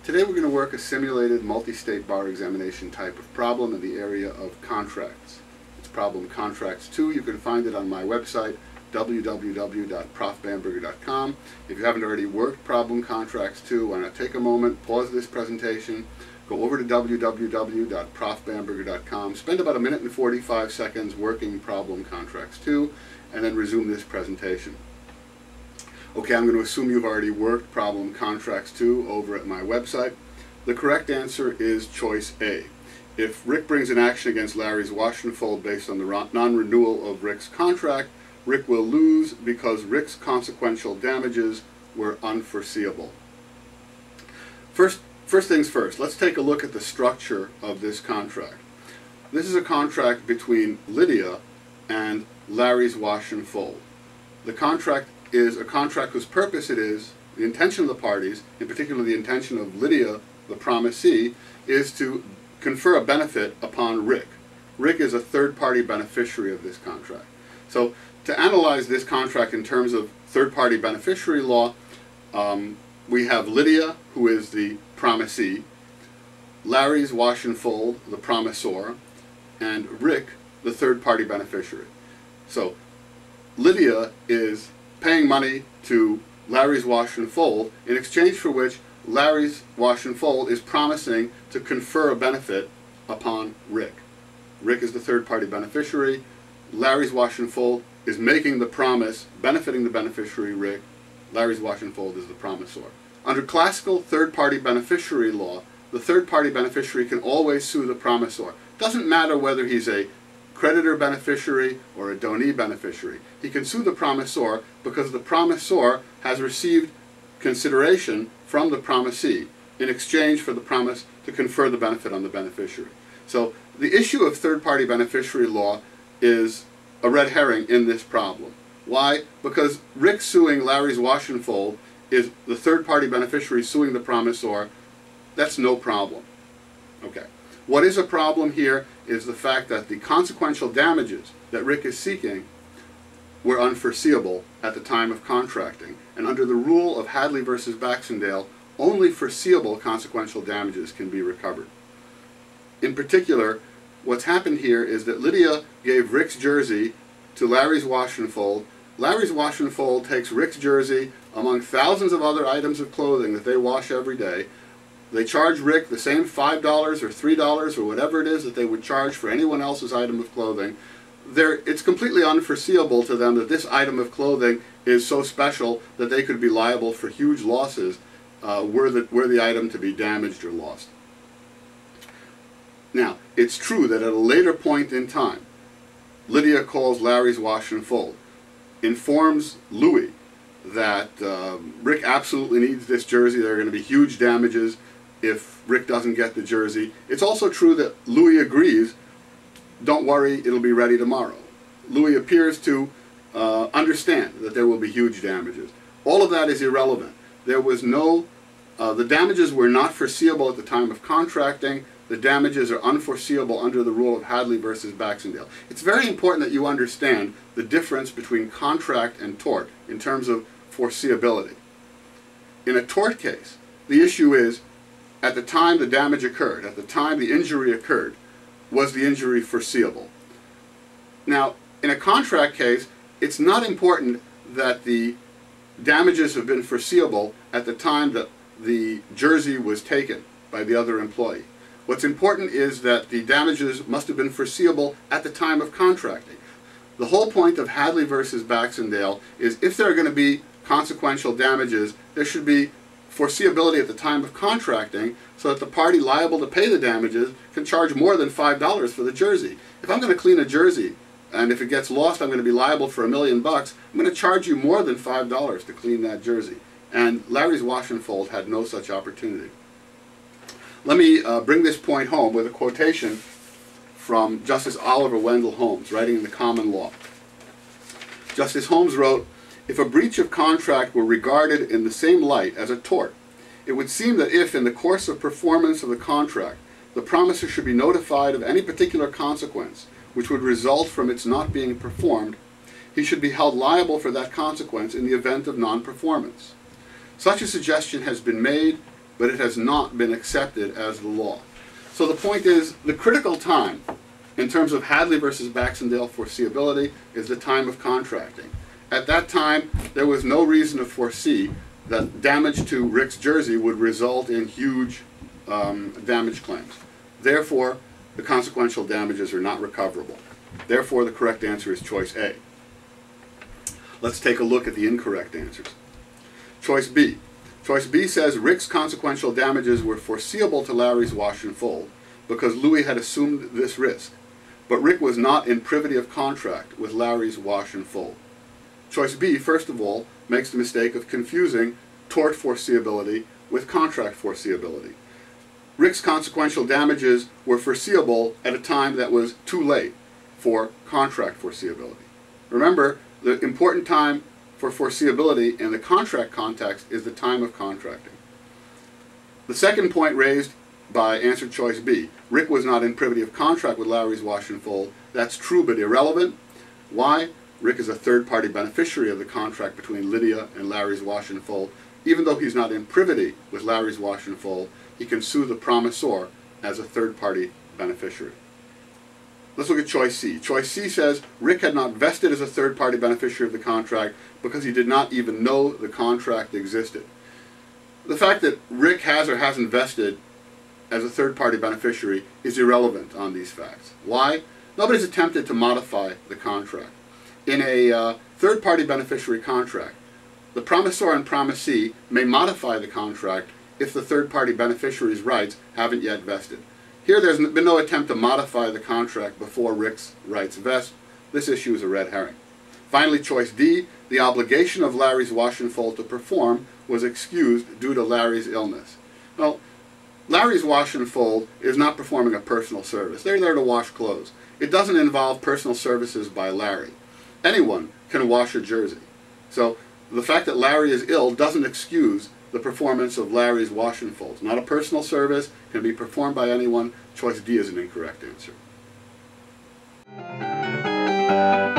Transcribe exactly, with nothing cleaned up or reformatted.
Today we're going to work a simulated multi-state bar examination type of problem in the area of contracts. It's problem Contracts two. You can find it on my website, w w w dot prof bamberger dot com. If you haven't already worked problem Contracts two, why not take a moment, pause this presentation, go over to w w w dot prof bamberger dot com, spend about a minute and forty-five seconds working problem Contracts two, and then resume this presentation. Okay, I'm going to assume you've already worked problem Contracts two over at my website. The correct answer is choice A. If Rick brings an action against Larry's wash and fold based on the non-renewal of Rick's contract, Rick will lose because Rick's consequential damages were unforeseeable. First, first things first, let's take a look at the structure of this contract. This is a contract between Lydia and Larry's wash and fold. The contract is a contract whose purpose it is, the intention of the parties, in particular the intention of Lydia, the promisee, is to confer a benefit upon Rick. Rick is a third-party beneficiary of this contract. So to analyze this contract in terms of third-party beneficiary law, um, we have Lydia, who is the promisee, Larry's wash and fold, the promisor, and Rick, the third-party beneficiary. So Lydia is paying money to Larry's wash and fold, in exchange for which Larry's wash and fold is promising to confer a benefit upon Rick. Rick is the third-party beneficiary. Larry's wash and fold is making the promise, benefiting the beneficiary, Rick. Larry's wash and fold is the promisor. Under classical third-party beneficiary law, the third-party beneficiary can always sue the promisor. Doesn't matter whether he's a creditor beneficiary or a donee beneficiary. He can sue the promisor because the promisor has received consideration from the promisee in exchange for the promise to confer the benefit on the beneficiary. So the issue of third-party beneficiary law is a red herring in this problem. Why? Because Rick suing Larry's wash and fold is the third-party beneficiary suing the promisor. That's no problem. Okay. What is a problem here is the fact that the consequential damages that Rick is seeking were unforeseeable at the time of contracting. And under the rule of Hadley versus Baxendale, only foreseeable consequential damages can be recovered. In particular, what's happened here is that Lydia gave Rick's jersey to Larry's wash and fold. Larry's wash and fold takes Rick's jersey among thousands of other items of clothing that they wash every day. They charge Rick the same five dollars or three dollars or whatever it is that they would charge for anyone else's item of clothing. They're, it's completely unforeseeable to them that this item of clothing is so special that they could be liable for huge losses uh, were, the, were the item to be damaged or lost. Now, it's true that at a later point in time, Lydia calls Larry's wash and fold, informs Louis that uh, Rick absolutely needs this jersey. There are going to be huge damages if Rick doesn't get the jersey. It's also true that Louis agrees, don't worry, it'll be ready tomorrow. Louis appears to uh, understand that there will be huge damages. All of that is irrelevant. There was no, uh, the damages were not foreseeable at the time of contracting. The damages are unforeseeable under the rule of Hadley versus Baxendale. It's very important that you understand the difference between contract and tort in terms of foreseeability. In a tort case, the issue is, at the time the damage occurred, at the time the injury occurred, was the injury foreseeable? Now, in a contract case, it's not important that the damages have been foreseeable at the time that the jersey was taken by the other employee. What's important is that the damages must have been foreseeable at the time of contracting. The whole point of Hadley versus Baxendale is if there are going to be consequential damages, there should be foreseeability at the time of contracting so that the party liable to pay the damages can charge more than five dollars for the jersey. If I'm going to clean a jersey and if it gets lost I'm going to be liable for a million bucks, I'm going to charge you more than five dollars to clean that jersey. And Larry's wash and fold had no such opportunity. Let me uh, bring this point home with a quotation from Justice Oliver Wendell Holmes, writing in the Common Law. Justice Holmes wrote, "If a breach of contract were regarded in the same light as a tort, it would seem that if, in the course of performance of the contract, the promiser should be notified of any particular consequence which would result from its not being performed, he should be held liable for that consequence in the event of non-performance. Such a suggestion has been made but it has not been accepted as the law. So the point is, the critical time in terms of Hadley versus Baxendale foreseeability is the time of contracting. At that time, there was no reason to foresee that damage to Rick's jersey would result in huge um, damage claims. Therefore, the consequential damages are not recoverable. Therefore, the correct answer is choice A. Let's take a look at the incorrect answers. Choice B. Choice B says Rick's consequential damages were foreseeable to Larry's wash and fold because Louis had assumed this risk, but Rick was not in privity of contract with Larry's wash and fold. Choice B, first of all, makes the mistake of confusing tort foreseeability with contract foreseeability. Rick's consequential damages were foreseeable at a time that was too late for contract foreseeability. Remember, the important time for foreseeability in the contract context is the time of contracting. The second point raised by answer choice B, Rick was not in privity of contract with Larry's wash and fold. That's true but irrelevant. Why? Rick is a third-party beneficiary of the contract between Lydia and Larry's wash and fold. Even though he's not in privity with Larry's wash and fold, he can sue the promisor as a third-party beneficiary. Let's look at choice C. Choice C says Rick had not vested as a third-party beneficiary of the contract because he did not even know the contract existed. The fact that Rick has or hasn't vested as a third-party beneficiary is irrelevant on these facts. Why? Nobody's attempted to modify the contract. In a uh, third-party beneficiary contract, the promisor and promisee may modify the contract if the third-party beneficiary's rights haven't yet vested. Here there's been no attempt to modify the contract before Rick's rights vest. This issue is a red herring. Finally, choice D, the obligation of Larry's wash and fold to perform was excused due to Larry's illness. Well, Larry's wash and fold is not performing a personal service. They're there to wash clothes. It doesn't involve personal services by Larry. Anyone can wash a jersey. So the fact that Larry is ill doesn't excuse the performance of Larry's wash and folds. Not a personal service, can be performed by anyone. Choice D is an incorrect answer.